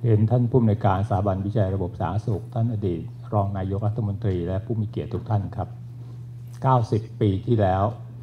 เห็นท่านผู้อำนวยการสถาบันวิจัยระบบสาธารณสุขท่านอดีตรองนายกรัฐมนตรีและผู้มีเกียรติทุกท่านครับ90 ปีที่แล้ว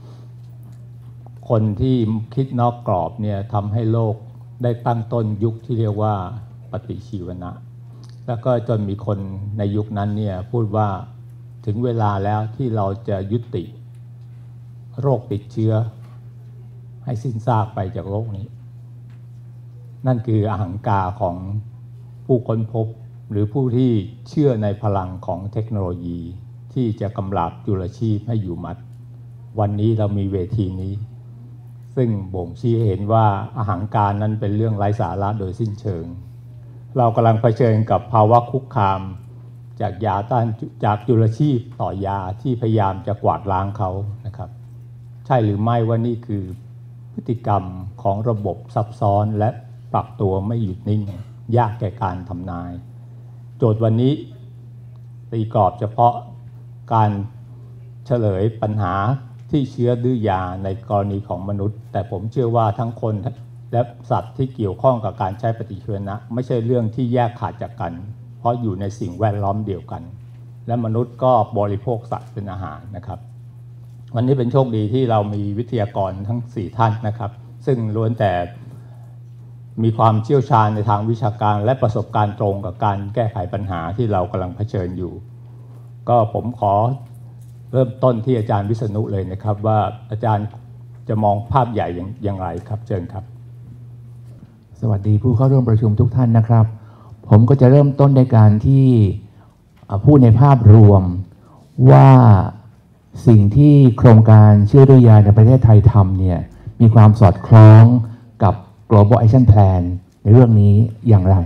คนที่คิดนอกกรอบเนี่ยทำให้โลกได้ตั้งต้นยุคที่เรียกว่าปฏิชีวนะแล้วก็จนมีคนในยุคนั้นเนี่ยพูดว่าถึงเวลาแล้วที่เราจะยุติโรคติดเชื้อให้สิ้นซากไปจากโลกนี้นั่นคืออหังการของผู้ค้นพบหรือผู้ที่เชื่อในพลังของเทคโนโลยีที่จะกำราบจุลชีพให้อยู่หมัดวันนี้เรามีเวทีนี้ซึ่งบ่งชี้เห็นว่าอหังการนั้นเป็นเรื่องไร้สาระโดยสิ้นเชิงเรากำลังเผชิญกับภาวะคุกคามจากยาต้านจากจุลชีพต่อยาที่พยายามจะกวาดล้างเขานะครับใช่หรือไม่ว่านี่คือพฤติกรรมของระบบซับซ้อนและปรับตัวไม่หยุดนิ่งยากแก่การทำนายโจทย์วันนี้ตีกรอบเฉพาะการเฉลยปัญหาที่เชื้อดื้อยาในกรณีของมนุษย์แต่ผมเชื่อว่าทั้งคนและสัตว์ที่เกี่ยวข้องกับการใช้ปฏิชีวนะไม่ใช่เรื่องที่แยกขาดจากกันเพราะอยู่ในสิ่งแวดล้อมเดียวกันและมนุษย์ก็บริโภคสัตว์เป็นอาหารนะครับวันนี้เป็นโชคดีที่เรามีวิทยากรทั้ง4ท่านนะครับซึ่งล้วนแต่มีความเชี่ยวชาญในทางวิชาการและประสบการณ์ตรงกับการแก้ไขปัญหาที่เรากำลังเผชิญอยู่ก็ผมขอเริ่มต้นที่อาจารย์วิษณุเลยนะครับว่าอาจารย์จะมองภาพใหญ่อย่างไรครับเชิญครับสวัสดีผู้เข้าร่วมประชุมทุกท่านนะครับผมก็จะเริ่มต้นในการที่พูดในภาพรวมว่าสิ่งที่โครงการเชื่อด้วยยาในประเทศไทยทำเนี่ยมีความสอดคล้องกับ Global Action Plan ในเรื่องนี้อย่างไร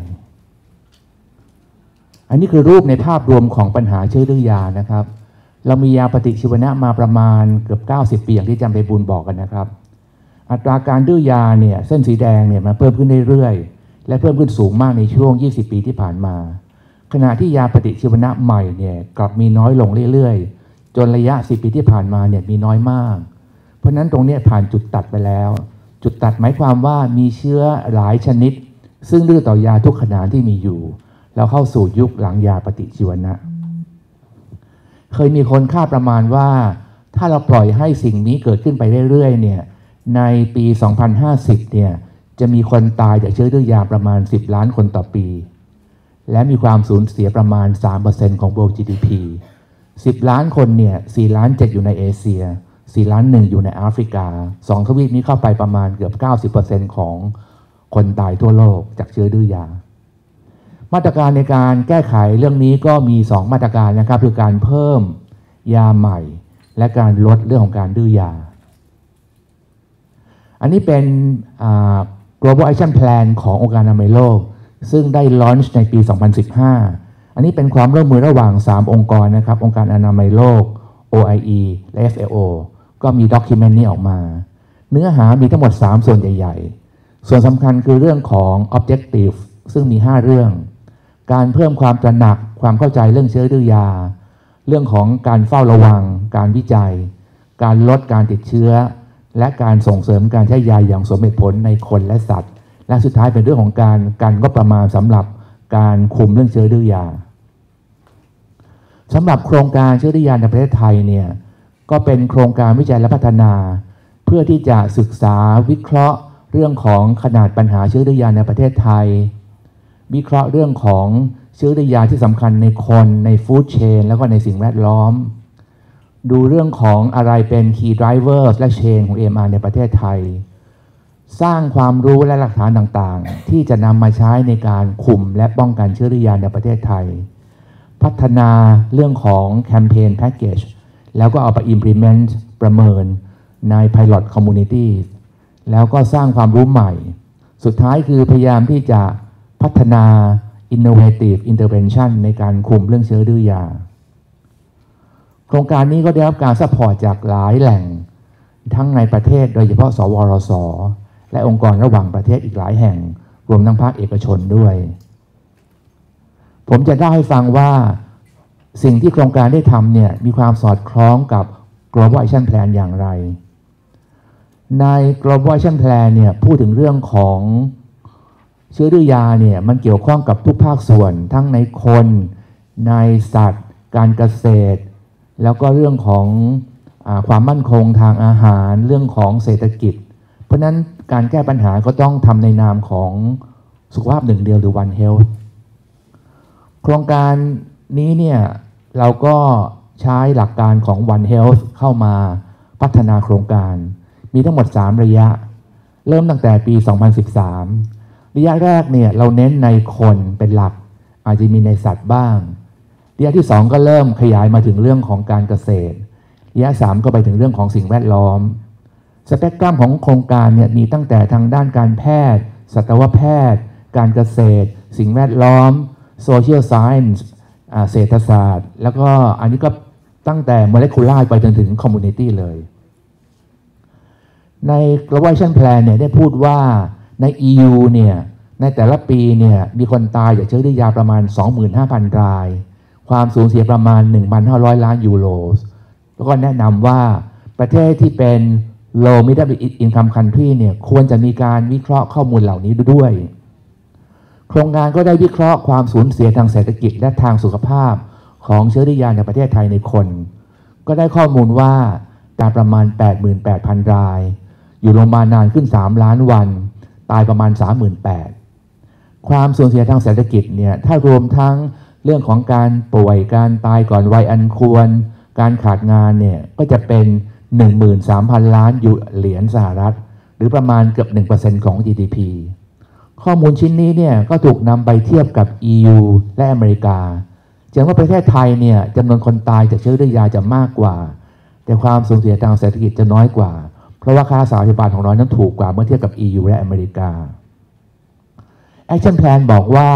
อันนี้คือรูปในภาพรวมของปัญหาเชื่อด้วยยานะครับเรามียาปฏิชีวนะมาประมาณเกือบ90 ปีอย่างที่อาจารย์ไพบูลย์บอกกันนะครับอัตราการดื้อยาเนี่ยเส้นสีแดงเนี่ยมันเพิ่มขึ้นเรื่อยๆและเพิ่มขึ้นสูงมากในช่วง20 ปีที่ผ่านมาขณะที่ยาปฏิชีวนะใหม่เนี่ยกลับมีน้อยลงเรื่อยๆจนระยะ10 ปีที่ผ่านมาเนี่ยมีน้อยมากเพราะนั้นตรงนี้ผ่านจุดตัดไปแล้วจุดตัดหมายความว่ามีเชื้อหลายชนิดซึ่งดื้อต่อยาทุกขนาดที่มีอยู่แล้วเข้าสู่ยุคหลังยาปฏิชีวนะเคยมีคนคาดประมาณว่าถ้าเราปล่อยให้สิ่งนี้เกิดขึ้นไปเรื่อยๆเนี่ยในปี 2050 เนี่ยจะมีคนตายจากเชื้อดื้อยาประมาณ10 ล้านคนต่อปีและมีความสูญเสียประมาณ 3% ของ World GDP 10 ล้านคนเนี่ย4 ล้าน 7อยู่ในเอเชีย4 ล้าน 1อยู่ในแอฟริกา2 ทวีปนี้เข้าไปประมาณเกือบ 90% ของคนตายทั่วโลกจากเชื้อดื้อยามาตรการในการแก้ไขเรื่องนี้ก็มี2มาตรการนะครับคือการเพิ่มยาใหม่และการลดเรื่องของการดื้อยาอันนี้เป็นGlobal Action Plan ขององค์การอนามัยโลกซึ่งได้ลอนช์ในปี 2015 อันนี้เป็นความร่วมมือระหว่าง3 องค์กรนะครับองค์การอนามัยโลก OIE และ FAO ก็มีด็อกิเมนต์นี้ออกมาเนื้อหามีทั้งหมด3 ส่วนใหญ่ๆส่วนสำคัญคือเรื่องของ Objective ซึ่งมี5 เรื่องการเพิ่มความตระหนักความเข้าใจเรื่องเชื้อดื้อยาเรื่องของการเฝ้าระวังการวิจัยการลดการติดเชื้อและการส่งเสริมการใช้ยาอย่างสมเหตุผลในคนและสัตว์และสุดท้ายเป็นเรื่องของการงบประมาณสำหรับการคุมเรื่องเชื้อดื้อยาสำหรับโครงการเชื้อดื้อยาในประเทศไทยเนี่ยก็เป็นโครงการวิจัยและพัฒนาเพื่อที่จะศึกษาวิเคราะห์เรื่องของขนาดปัญหาเชื้อดื้อยาในประเทศไทยวิเคราะห์เรื่องของเชื้อดื้อยาที่สำคัญในคนในฟู้ดเชนแล้วก็ในสิ่งแวดล้อมดูเรื่องของอะไรเป็น key drivers และ chain ของ AMR ในประเทศไทยสร้างความรู้และหลักฐานต่างๆที่จะนำมาใช้ในการคุมและป้องกันเชื้อดื้อยาในประเทศไทยพัฒนาเรื่องของ campaign package แล้วก็เอาไป implement ประเมินใน pilot community แล้วก็สร้างความรู้ใหม่สุดท้ายคือพยายามที่จะพัฒนา innovative intervention ในการคุมเรื่องเชื้อดื้อยาโครงการนี้ก็ได้รับการซัพพอร์ตจากหลายแหล่งทั้งในประเทศโดยเฉพาะสวรสและองค์กรระหว่างประเทศอีกหลายแห่งรวมทั้งภาคเอกชนด้วยผมจะเล่าให้ฟังว่าสิ่งที่โครงการได้ทำเนี่ยมีความสอดคล้องกับ Global Action Plan อย่างไรใน Global Action Plan เนี่ยพูดถึงเรื่องของชื้อดื้อยาเนี่ยมันเกี่ยวข้องกับทุกภาคส่วนทั้งในคนในสัตว์การเกษตรแล้วก็เรื่องของความมั่นคงทางอาหารเรื่องของเศรษฐกิจเพราะนั้นการแก้ปัญหาก็ต้องทำในนามของสุขภาพหนึ่งเดียวหรือ One Health โครงการนี้เนี่ยเราก็ใช้หลักการของ One Health เข้ามาพัฒนาโครงการมีทั้งหมด3ระยะเริ่มตั้งแต่ปี 2013 ระยะแรกเนี่ยเราเน้นในคนเป็นหลักอาจจะมีในสัตว์บ้างระยะที่2ก็เริ่มขยายมาถึงเรื่องของการเกษตรระยะ3ก็ไปถึงเรื่องของสิ่งแวดล้อมสเปกตรัมของโครงการเนี่ยมีตั้งแต่ทางด้านการแพทย์สัตวแพทย์การเกษตรสิ่งแวดล้อม Social Science เศรษฐศาสตร์แล้วก็อันนี้ก็ตั้งแต่ Molecular ไปจนถึง Community เลยใน Global Action Plan เนี่ยได้พูดว่าใน EU เนี่ยในแต่ละปีเนี่ยมีคนตายจากเชื้อดื้อยาประมาณ 25,000 รายความสูญเสียประมาณ 1,500 ล้านยูโรแล้วก็แนะนำว่าประเทศที่เป็น low middle income country เนี่ยควรจะมีการวิเคราะห์ข้อมูลเหล่านี้ด้วยโครงการก็ได้วิเคราะห์ความสูญเสียทางเศรษฐกิจและทางสุขภาพของเชื้อดื้อยาในประเทศไทยในคนก็ได้ข้อมูลว่าตายประมาณ 88,000 รายอยู่โรงพยาบาลนานขึ้น3ล้านวันตายประมาณ 38,000 ความสูญเสียทางเศรษฐกิจเนี่ยถ้ารวมทั้งเรื่องของการป่วยการตายก่อนวัยอันควรการขาดงานเนี่ยก็จะเป็น 13,000 ล้านเหรียญสหรัฐหรือประมาณเกือบ 1% ของ GDP ข้อมูลชิ้นนี้เนี่ยก็ถูกนำไปเทียบกับ EU และอเมริกาจะเห็นว่าประเทศไทยเนี่ยจำนวนคนตายจากเชื้อดื้อยาจะมากกว่าแต่ความสูญเสียทางเศรษฐกิจจะน้อยกว่าเพราะว่าค่ารักษาพยาบาลของเรานั้นถูกกว่าเมื่อเทียบกับ EU และอเมริกา Action Plan บอกว่า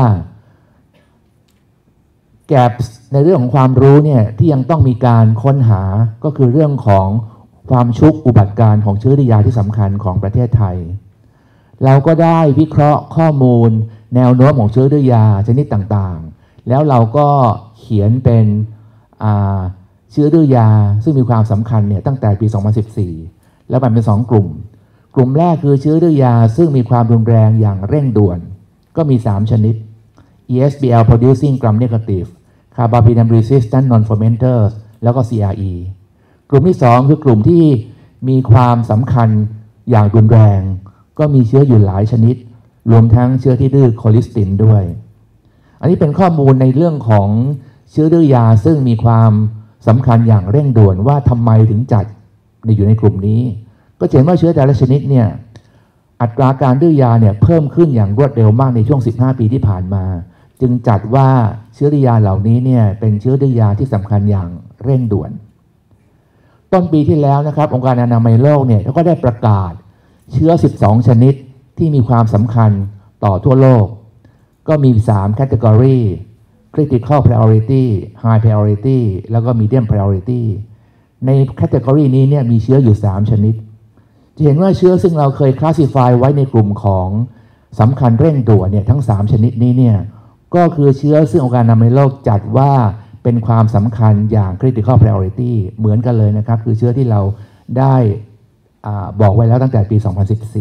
แกปในเรื่องของความรู้เนี่ยที่ยังต้องมีการค้นหาก็คือเรื่องของความชุกอุบัติการของเชื้อดื้อยาที่สำคัญของประเทศไทยเราก็ได้วิเคราะห์ข้อมูลแนวโน้มของเชื้อดื้อยาชนิดต่างๆแล้วเราก็เขียนเป็นเชื้อดื้อยาซึ่งมีความสำคัญเนี่ยตั้งแต่ปี 2014 แล้วแบ่งเป็น2กลุ่มกลุ่มแรกคือเชื้อดื้อยาซึ่งมีความรุนแรงอย่างเร่งด่วนก็มี3ชนิด ESBL producing gram negative Carbapenem resistant non-fermenters แล้วก็ CRE กลุ่มที่2คือกลุ่มที่มีความสำคัญอย่างรุนแรงก็มีเชื้ออยู่หลายชนิดรวมทั้งเชื้อที่ดื้อโคลิสตินด้วยอันนี้เป็นข้อมูลในเรื่องของเชื้อดื้อยาซึ่งมีความสำคัญอย่างเร่งด่วนว่าทำไมถึงจัดอยู่ในกลุ่มนี้ก็เห็นว่าเชื้อแต่ละชนิดเนี่ยอัตราการดื้อยาเนี่ยเพิ่มขึ้นอย่างรวดเร็วมากในช่วง15 ปีที่ผ่านมาจึงจัดว่าเชื้อดื้อยาเหล่านี้เนี่ยเป็นเชื้อดื้อยาที่สำคัญอย่างเร่งด่วนต้นปีที่แล้วนะครับองค์การอนามัยโลกเนี่ยก็ได้ประกาศเชื้อ12ชนิดที่มีความสำคัญต่อทั่วโลกก็มี3 category critical priority high priority แล้วก็ medium priority ใน category นี้เนี่ยมีเชื้ออยู่3ชนิดจะเห็นว่าเชื้อซึ่งเราเคย classify ไว้ในกลุ่มของสำคัญเร่งด่วนเนี่ยทั้ง3ชนิดนี้เนี่ยก็คือเชื้อซึ่งองค์การอนามัยโลกจัดว่าเป็นความสำคัญอย่าง critical priority เหมือนกันเลยนะครับคือเชื้อที่เราได้บอกไว้แล้วตั้งแต่ปี 2014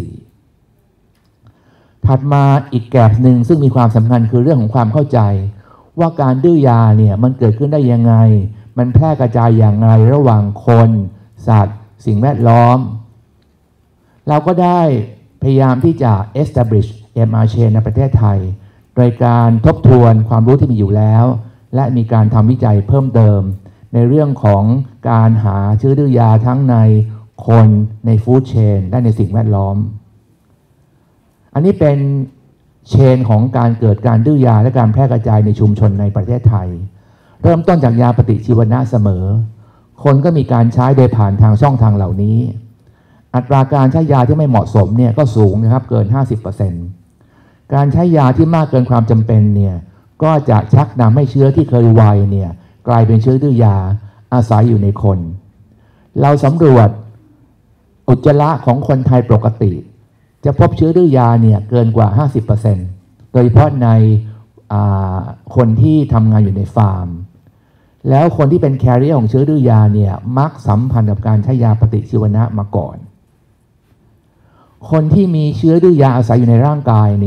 ถัดมาอีกแกปหนึ่งซึ่งมีความสำคัญคือเรื่องของความเข้าใจว่าการดื้อยาเนี่ยมันเกิดขึ้นได้ยังไงมันแพร่กระจายอย่างไรระหว่างคนสัตว์สิ่งแวดล้อมเราก็ได้พยายามที่จะ establish MR chain ในประเทศไทยโดยการทบทวนความรู้ที่มีอยู่แล้วและมีการทำวิจัยเพิ่มเติมในเรื่องของการหาเชื้อดื้อยาทั้งในคนในฟู้ดเชนและในสิ่งแวดล้อมอันนี้เป็นเชนของการเกิดการดื้อยาและการแพร่กระจายในชุมชนในประเทศไทยเริ่มต้นจากยาปฏิชีวนะเสมอคนก็มีการใช้โดยผ่านทางช่องทางเหล่านี้อัตราการใช้ยาที่ไม่เหมาะสมเนี่ยก็สูงนะครับเกิน 50% การใช้ยาที่มากเกินความจำเป็นเนี่ยก็จะชักนำให้เชื้อที่เคยไวเนี่ยกลายเป็นเชื้อดื้อยาอาศัยอยู่ในคนเราสำรวจอุจจาระของคนไทยปกติจะพบเชื้อดื้อยาเนี่ยเกินกว่า 50% โดยเฉพาะในคนที่ทำงานอยู่ในฟาร์มแล้วคนที่เป็นแคริเออร์ของเชื้อดื้อยาเนี่ยมักสัมพันธ์กับการใช้ยาปฏิชีวนะมาก่อนคนที่มีเชื้อดื้อยาอาศัยอยู่ในร่างกายเนี่ย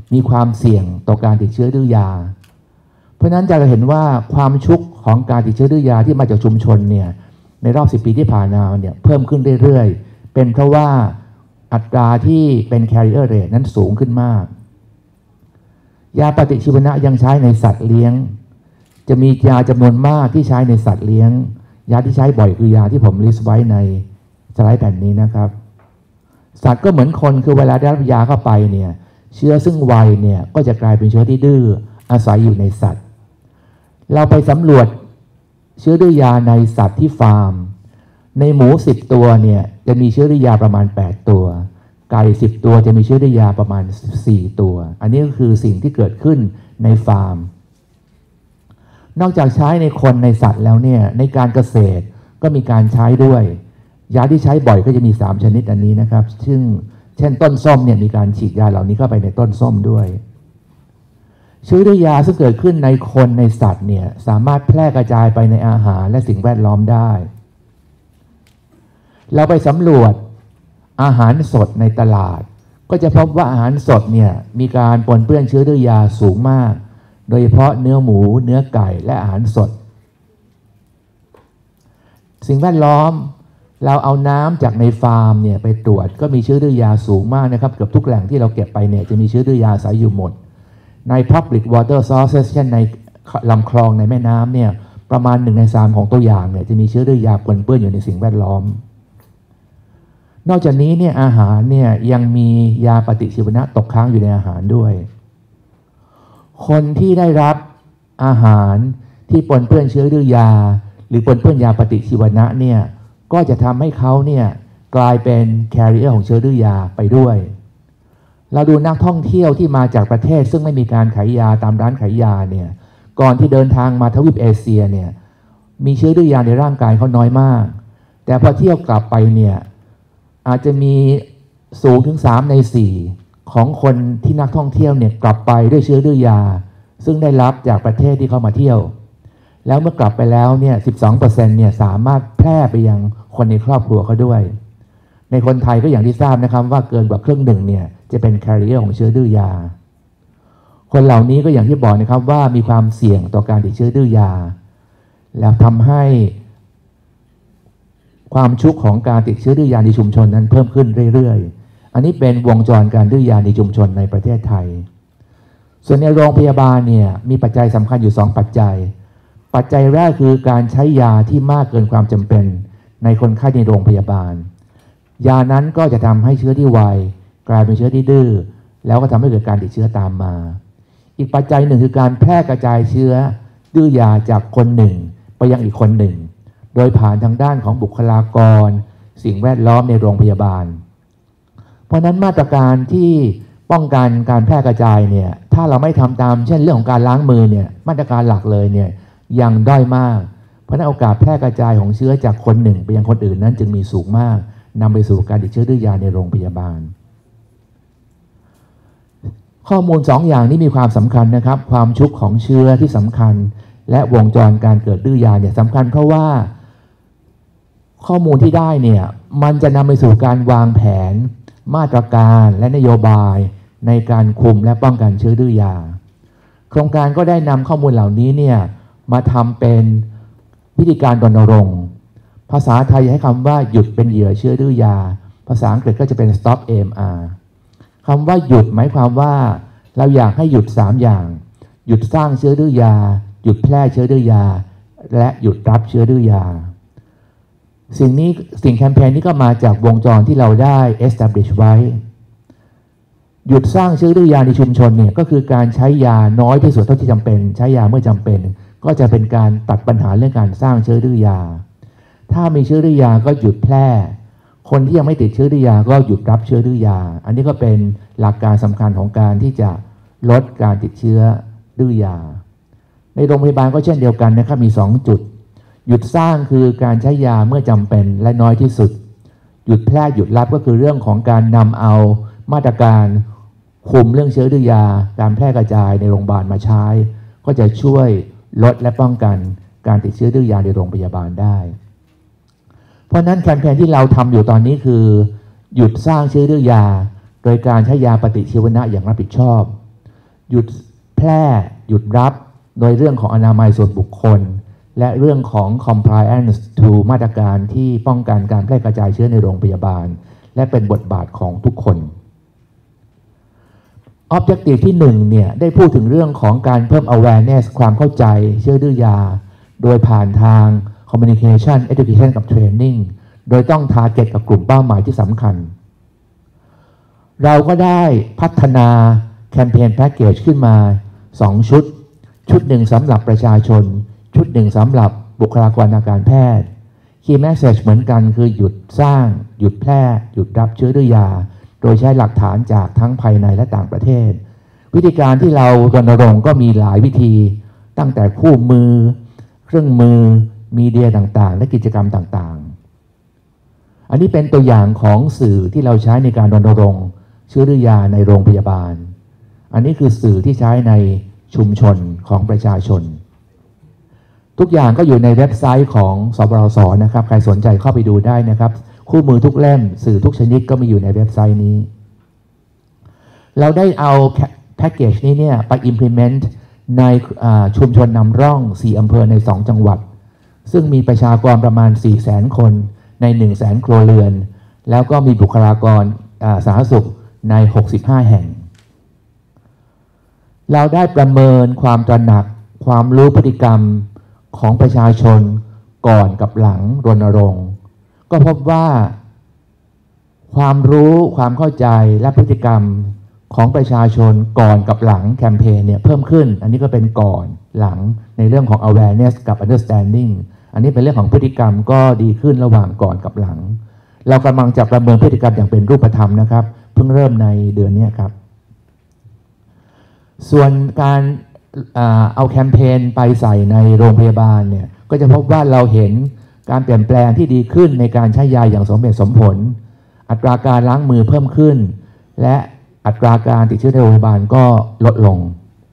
มีความเสี่ยงต่อการติดเชื้อดื้อยาเพราะฉะนั้นจะเห็นว่าความชุกของการติดเชื้อดื้อยาที่มาจากชุมชนเนี่ยในรอบ10 ปีที่ผ่านมาเนี่ยเพิ่มขึ้นเรื่อยๆเป็นเพราะว่าอัตราที่เป็น carrier rate นั้นสูงขึ้นมากยาปฏิชีวนะยังใช้ในสัตว์เลี้ยงจะมียาจำนวนมากที่ใช้ในสัตว์เลี้ยงยาที่ใช้บ่อยคือยาที่ผมลิสต์ไว้ในสไลด์แผ่นนี้นะครับสัตว์ก็เหมือนคนคือเวลาได้รับยาเข้าไปเนี่ยเชื้อซึ่งไวเนี่ยก็จะกลายเป็นเชื้อที่ดื้ออาศัยอยู่ในสัตว์เราไปสำรวจเชื้อดื้อยาในสัตว์ที่ฟาร์มในหมู10 ตัวเนี่ยจะมีเชื้อดื้อยาประมาณ8 ตัวไก่10 ตัวจะมีเชื้อดื้อยาประมาณ14 ตัวอันนี้ก็คือสิ่งที่เกิดขึ้นในฟาร์มนอกจากใช้ในคนในสัตว์แล้วเนี่ยในการเกษตรก็มีการใช้ด้วยยาที่ใช้บ่อยก็จะมี3 ชนิดอันนี้นะครับซึ่งเช่นต้นส้มเนี่ยมีการฉีดยาเหล่านี้เข้าไปในต้นส้มด้วยเชื้อดื้อยาซึ่งเกิดขึ้นในคนในสัตว์เนี่ยสามารถแพร่กระจายไปในอาหารและสิ่งแวดล้อมได้เราไปสำรวจอาหารสดในตลาดก็จะพบว่าอาหารสดเนี่ยมีการปนเปื้อนเชื้อดื้อยาสูงมากโดยเฉพาะเนื้อหมูเนื้อไก่และอาหารสดสิ่งแวดล้อมเราเอาน้ำจากในฟาร์มเนี่ยไปตรวจก็มีเชื้อดื้อยาสูงมากนะครับเกือบทุกแหล่งที่เราเก็บไปเนี่ยจะมีเชื้อดื้อยาอาศัยอยู่หมดใน public water sources เช่นในลำคลองในแม่น้ำเนี่ยประมาณ1 ใน 3ของตัวอย่างเนี่ยจะมีเชื้อดื้อยาปนเปื้อนอยู่ในสิ่งแวดล้อมนอกจากนี้เนี่ยอาหารเนี่ยยังมียาปฏิชีวนะตกค้างอยู่ในอาหารด้วยคนที่ได้รับอาหารที่ปนเปื้อนเชื้อดื้อยาหรือปนเปื้อนยาปฏิชีวนะเนี่ยก็จะทำให้เขาเนี่ยกลายเป็น carrier ของเชื้อดื้อยาไปด้วยเราดูนักท่องเที่ยวที่มาจากประเทศซึ่งไม่มีการขายยาตามร้านขายยาเนี่ยก่อนที่เดินทางมาทวีปเอเชียเนี่ยมีเชื้อดื้อยาในร่างกายเขาน้อยมากแต่พอเที่ยวกลับไปเนี่ยอาจจะมีสูงถึง3 ใน 4ของคนที่นักท่องเที่ยวเนี่ยกลับไปด้วยเชื้อดื้อยาซึ่งได้รับจากประเทศที่เขามาเที่ยวแล้วเมื่อกลับไปแล้วเนี่ย 12% เนี่ยสามารถแพร่ไปยังคนในครอบครัวเขาด้วยในคนไทยก็อย่างที่ทราบนะครับว่าเกินกว่า1/2เนี่ยจะเป็น carrier ของเชื้อดื้อยาคนเหล่านี้ก็อย่างที่บอกนะครับว่ามีความเสี่ยงต่อการติดเชื้อดื้อยาแล้วทำให้ความชุกของการติดเชื้อดื้อยาในชุมชนนั้นเพิ่มขึ้นเรื่อยๆอันนี้เป็นวงจรการดื้อยาในชุมชนในประเทศไทยส่วนในโรงพยาบาลเนี่ยมีปัจจัยสำคัญอยู่2 ปัจจัยแรกคือการใช้ยาที่มากเกินความจำเป็นในคนไข้ในโรงพยาบาลยานั้นก็จะทำให้เชื้อที่ไวกลายเป็นเชื้อที่ดื้อแล้วก็ทำให้เกิดการติดเชื้อตามมาอีกปัจจัยหนึ่งคือการแพร่กระจายเชื้อดื้อยาจากคนหนึ่งไปยังอีกคนหนึ่งโดยผ่านทางด้านของบุคลากรสิ่งแวดล้อมในโรงพยาบาลเพราะนั้นมาตรการที่ป้องกันการแพร่กระจายเนี่ยถ้าเราไม่ทำตามเช่นเรื่องของการล้างมือเนี่ยมาตรการหลักเลยเนี่ยยังด้อยมากเพราะนั้นโอกาสแพร่กระจายของเชื้อจากคนหนึ่งไปยังคนอื่นนั้นจึงมีสูงมากนำไปสู่การติดเชื้อดื้อยาในโรงพยาบาลข้อมูล2 อย่างนี้มีความสำคัญนะครับความชุกของเชื้อที่สำคัญและวงจรการเกิดดื้อยาเนี่ยสำคัญเพราะว่าข้อมูลที่ได้เนี่ยมันจะนำไปสู่การวางแผนมาตรการและนโยบายในการคุมและป้องกันเชื้อดื้อยาโครงการก็ได้นำข้อมูลเหล่านี้เนี่ยมาทำเป็นวิธีการรณรงค์ภาษาไทยให้คำว่าหยุดเป็นเหยื่อเชื้อดื้อยาภาษาอังกฤษก็จะเป็น stop AMR คำว่าหยุดหมายความว่าเราอยากให้หยุด3 อย่างหยุดสร้างเชื้อดื้อยาหยุดแพร่เชื้อดื้อยาและหยุดรับเชื้อดื้อยาสิ่งแคมเปญนี้ก็มาจากวงจรที่เราได้ establish ไว้หยุดสร้างเชื้อดื้อยาในชุมชนเนี่ยก็คือการใช้ยาน้อยที่สุดเท่าที่จำเป็นใช้ยาเมื่อจำเป็นก็จะเป็นการตัดปัญหาเรื่องการสร้างเชื้อดื้อยาถ้ามีเชื้อดื้อยาก็หยุดแพร่คนที่ยังไม่ติดเชื้อดื้อยาก็หยุดรับเชื้อดื้อยาอันนี้ก็เป็นหลักการสำคัญของการที่จะลดการติดเชื้อดื้อยาในโรงพยาบาลก็เช่นเดียวกันนะครับมี2 จุดหยุดสร้างคือการใช้ยาเมื่อจำเป็นและน้อยที่สุดหยุดแพร่หยุดรับก็คือเรื่องของการนำเอามาตรการคุมเรื่องเชื้อดื้อยาการแพร่กระจายในโรงพยาบาลมาใช้ก็จะช่วยลดและป้องกันการติดเชื้อดื้อยาในโรงพยาบาลได้เพราะนั้นแคมเปญที่เราทำอยู่ตอนนี้คือหยุดสร้างเชื้อดื้อยาโดยการใช้ยาปฏิชีวนะอย่างรับผิดชอบหยุดแพร่หยุดรับโดยเรื่องของอนามัยส่วนบุคคลและเรื่องของ compliance to มาตรการที่ป้องกันการแพร่กระจายเชื้อในโรงพยาบาลและเป็นบทบาทของทุกคน Objective ที่1เนี่ยได้พูดถึงเรื่องของการเพิ่ม awareness ความเข้าใจเชื้อดื้อยาโดยผ่านทาง communication education กับ training โดยต้อง target กับกลุ่มเป้าหมายที่สำคัญเราก็ได้พัฒนาแคมเปญแพ็กเกจขึ้นมา2ชุดหนึ่งสำหรับประชาชนชุดหนึ่งสำหรับบุคลากรทางการแพทย์ Key Message เหมือนกันคือหยุดสร้างหยุดแพร่หยุดรับเชื้อดื้อยาโดยใช้หลักฐานจากทั้งภายในและต่างประเทศวิธีการที่เรารณรงค์ก็มีหลายวิธีตั้งแต่คู่มือเครื่องมือมีเดียต่างๆและกิจกรรมต่างๆอันนี้เป็นตัวอย่างของสื่อที่เราใช้ในการรณรงค์เชื้อดื้อยาในโรงพยาบาลอันนี้คือสื่อที่ใช้ในชุมชนของประชาชนทุกอย่างก็อยู่ในเว็บไซต์ของสบส.นะครับใครสนใจเข้าไปดูได้นะครับคู่มือทุกเล่มสื่อทุกชนิดก็มีอยู่ในเว็บไซต์นี้เราได้เอาแพ็กเกจนี้เนี่ยไป implement ในชุมชนนำร่อง4อำเภอใน2จังหวัดซึ่งมีประชากรประมาณ 400,000 คนใน 100,000 ครัวเรือนแล้วก็มีบุคลากรสาธารณสุขใน65แห่งเราได้ประเมินความตระหนักความรู้พฤติกรรมของประชาชนก่อนกับหลังรณรงค์ก็พบว่าความรู้ความเข้าใจและพฤติกรรมของประชาชนก่อนกับหลังแคมเปญเนี่ยเพิ่มขึ้นอันนี้ก็เป็นก่อนหลังในเรื่องของ awareness กับ understanding อันนี้เป็นเรื่องของพฤติกรรมก็ดีขึ้นระหว่างก่อนกับหลังเรากำลังจะประเมินพฤติกรรมอย่างเป็นรูปธรรมนะครับเพิ่งเริ่มในเดือนนี้ครับส่วนการเอาแคมเปญไปใส่ในโรงพยาบาลเนี่ยก็จะพบว่าเราเห็นการเปลี่ยนแปลงที่ดีขึ้นในการใช้ยาอย่างสมเหตุสมผลอัตราการล้างมือเพิ่มขึ้นและอัตราการติดเชื้อในโรงพยาบาลก็ลดลง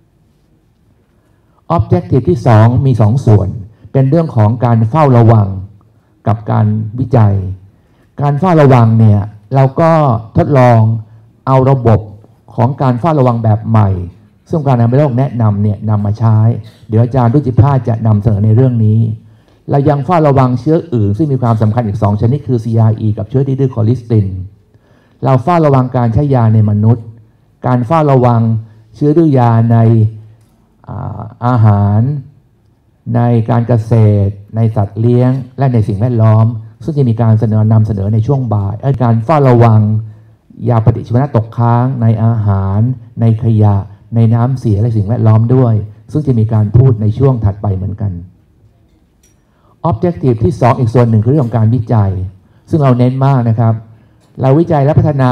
Objective ที่2มี2ส่วนเป็นเรื่องของการเฝ้าระวังกับการวิจัยการเฝ้าระวังเนี่ยเราก็ทดลองเอาระบบของการเฝ้าระวังแบบใหม่ซึ่งการนำไปโลกแนะนำเนี่ยนำมาใช้เดี๋ยวอาจารย์รุจิภาสจะนำเสนอในเรื่องนี้เรายังเฝ้าระวังเชื้ออื่นซึ่งมีความสำคัญอีก2ชนิดคือ CRE กับเชื้อดื้อคอลิสตินเราเฝ้าระวังการใช้ยาในมนุษย์การเฝ้าระวังเชื้อดื้อยาในอาหารในการเกษตรในสัตว์เลี้ยงและในสิ่งแวดล้อมซึ่งจะมีการนำเสนอในช่วงบ่ายการเฝ้าระวังยาปฏิชีวนะตกค้างในอาหารในขยะในน้ำเสียและสิ่งแวดล้อมด้วยซึ่งจะมีการพูดในช่วงถัดไปเหมือนกัน Objective ที่2อีกส่วนหนึ่งคือเรื่องของการวิจัยซึ่งเราเน้นมากนะครับเราวิจัยและพัฒนา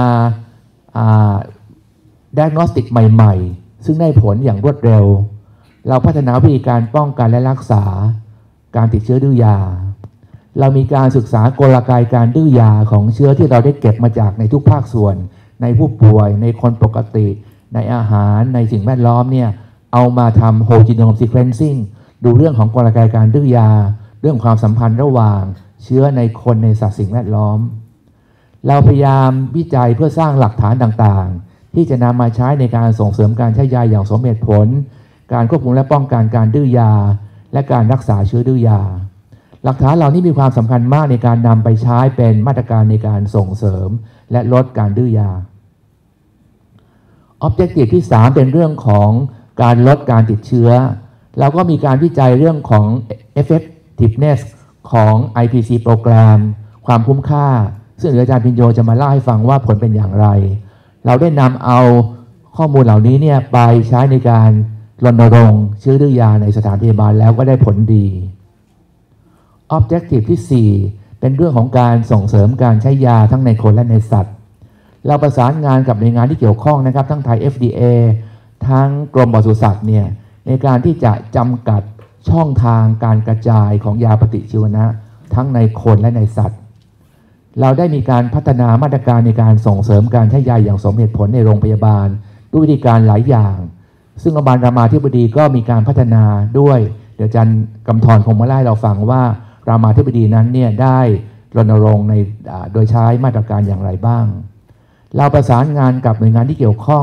diagnostic ใหม่ๆซึ่งได้ผลอย่างรวดเร็วเราพัฒนาวิธีการป้องกันและรักษาการติดเชื้อดื้อยาเรามีการศึกษากลไกการดื้อยาของเชื้อที่เราได้เก็บมาจากในทุกภาคส่วนในผู้ป่วยในคนปกติในอาหารในสิ่งแวดล้อมเนี่ยเอามาทำ whole genome sequencing ดูเรื่องของกลไกการดื้อยาเรื่องความสัมพันธ์ระหว่างเชื้อในคนในสัตว์สิ่งแวดล้อมเราพยายามวิจัยเพื่อสร้างหลักฐานต่างๆที่จะนำมาใช้ในการส่งเสริมการใช้ยาอย่างสมเหตุผลการควบคุมและป้องกันการดื้อยาและการรักษาเชื้อดื้อยาหลักฐานเหล่านี้มีความสำคัญมากในการนำไปใช้เป็นมาตรการในการส่งเสริมและลดการดื้อยา Objective ที่3เป็นเรื่องของการลดการติดเชื้อเราก็มีการวิจัยเรื่องของ effectiveness ของ IPC โปรแกรมความคุ้มค่าซึ่งอาจารย์พิญโยจะมาเล่าให้ฟังว่าผลเป็นอย่างไรเราได้นำเอาข้อมูลเหล่านี้เนี่ยไปใช้ในการรณรงค์เชื้อดื้อยาในสถานพยาบาลแล้วก็ได้ผลดี Objective ที่4เป็นเรื่องของการส่งเสริมการใช้ยาทั้งในคนและในสัตว์เราประสานงานกับหน่วยงานที่เกี่ยวข้องนะครับทั้งไทย FDA ทั้งกรมปศุสัตว์เนี่ยในการที่จะจำกัดช่องทางการกระจายของยาปฏิชีวนะทั้งในคนและในสัตว์เราได้มีการพัฒนามาตรการในการส่งเสริมการใช้ยาอย่างสมเหตุผลในโรงพยาบาลด้วยวิธีการหลายอย่างซึ่งโรงพยาบาลรามาธิบดีก็มีการพัฒนาด้วยเดี๋ยวอาจารย์กำธรคงมาเล่าให้เราฟังว่ารามาธิบดีนั้นเนี่ยได้รณรงค์ในโดยใช้มาตรการอย่างไรบ้างเราประสานงานกับหน่วยงานที่เกี่ยวข้อง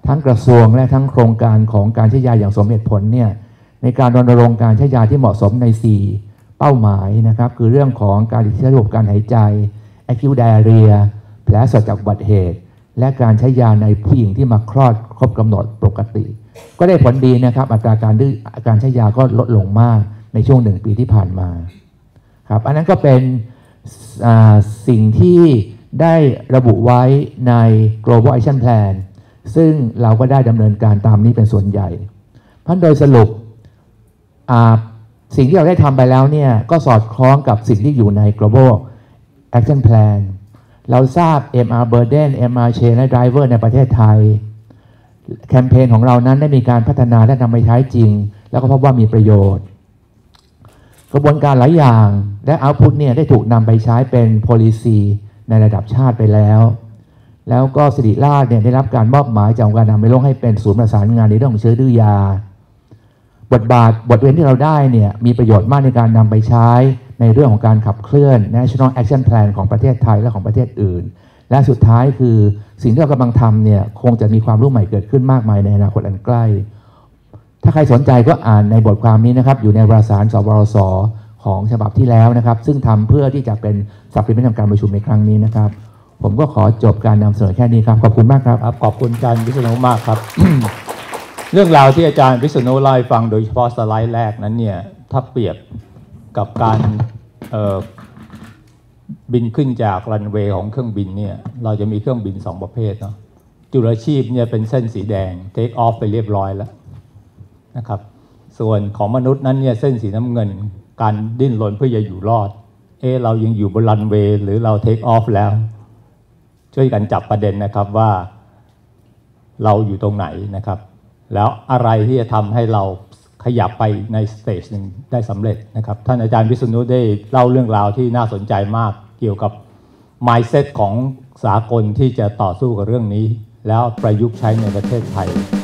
ทั้งกระทรวงและทั้งโครงการของการใช้ยาอย่างสมเหตุผลเนี่ยในการรณรงค์การใช้ยาที่เหมาะสมใน 4 เป้าหมายนะครับคือเรื่องของการติดเชื้อระบบการหายใจ acute diarrhea แผลสดจากอุบัติเหตุและการใช้ยาในผู้หญิงที่มาคลอดครบกำหนดปกติก็ได้ผลดีนะครับอัตราการใช้ยาก็ลดลงมากในช่วง1 ปีที่ผ่านมาครับอันนั้นก็เป็นสิ่งที่ได้ระบุไว้ใน Global Action Plan ซึ่งเราก็ได้ดำเนินการตามนี้เป็นส่วนใหญ่เพราะโดยสรุปสิ่งที่เราได้ทำไปแล้วเนี่ยก็สอดคล้องกับสิ่งที่อยู่ใน Global Action Plan เราทราบ MR Burden MR Chain และ Driver ในประเทศไทยแคมเปญของเรานั้นได้มีการพัฒนาและนำไปใช้จริงแล้วก็พบว่ามีประโยชน์กระบวนการหลายอย่างและ Output เนี่ยได้ถูกนำไปใช้เป็น Policy ในระดับชาติไปแล้วก็ศิริราชเนี่ยได้รับการมอบหมายจากองค์การอนามัยโลกให้เป็นศูนย์ประสานงานในเรื่องของเชื้อดื้อยาบทเรียนที่เราได้เนี่ยมีประโยชน์มากในการนำไปใช้ในเรื่องของการขับเคลื่อน National Action Plan ของประเทศไทยและของประเทศอื่นและสุดท้ายคือสิ่งที่เรากำลังทำเนี่ยคงจะมีความรู้ใหม่เกิดขึ้นมากมายในอนาคตอันใกล้ถ้าใครสนใจก็อ่านในบทความนี้นะครับอยู่ในวารสารสวรสของฉบับที่แล้วนะครับซึ่งทำเพื่อที่จะเป็นสัพพลิเมนต์การประชุมในครั้งนี้นะครับผมก็ขอจบการนำเสนอแค่นี้ครับขอบคุณมากครับขอบคุณอาจารย์วิษณุมากครับ เรื่องราวที่อาจารย์วิษณุเล่าให้ฟังโดยเฉพาะสไลด์แรกนั้นเนี่ยถ้าเปรียบกับการบินขึ้นจากรันเวย์ของเครื่องบินเนี่ยเราจะมีเครื่องบิน2 ประเภทเนาะจุลชีพเนี่ยเป็นเส้นสีแดงเทคออฟไปเรียบร้อยแล้วนะครับส่วนของมนุษย์นั้นเนี่ยเส้นสีน้ำเงินการดิ้นรนเพื่อจะอยู่รอดเรายังอยู่บนรันเวย์หรือเราเทคออฟแล้วช่วยกันจับประเด็นนะครับว่าเราอยู่ตรงไหนนะครับแล้วอะไรที่จะทำให้เราขยับไปในสเตจหนึ่งได้สำเร็จนะครับท่านอาจารย์วิษณุได้เล่าเรื่องราวที่น่าสนใจมากเกี่ยวกับ mindset ของสากลที่จะต่อสู้กับเรื่องนี้แล้วประยุกต์ใช้ในประเทศไทย